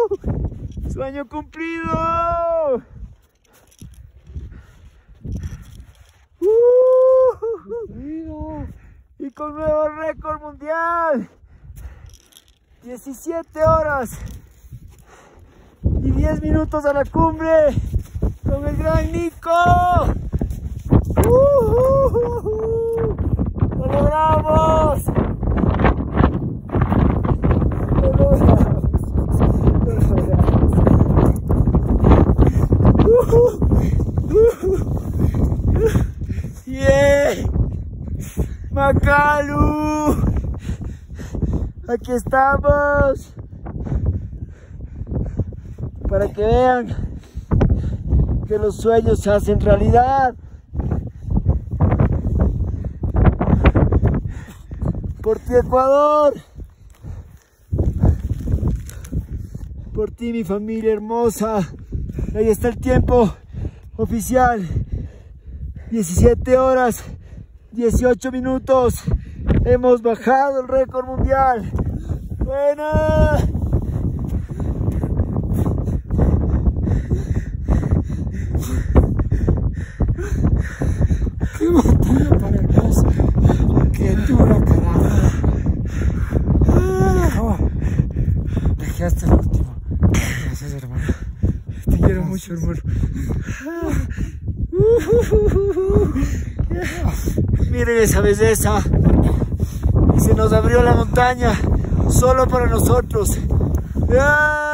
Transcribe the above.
¡Sueño cumplido! Y con nuevo récord mundial. 17 horas y 10 minutos a la cumbre con el gran Nico. ¡Lo logramos! ¡Lo logramos! ¡Yeah! ¡Makalu! Aquí estamos para que vean que los sueños se hacen realidad. Por ti, Ecuador. Por ti, mi familia hermosa. Ahí está el tiempo oficial. 17 horas, 18 minutos. Hemos bajado el récord mundial. ¡Buena! ¡Qué batalla tan hermosa! ¡Qué dura, carajo! Oh, dejé hasta el último. Gracias, hermano. Te quiero mucho, hermano. Miren esa belleza. Y se nos abrió la montaña solo para nosotros. ¡Ah!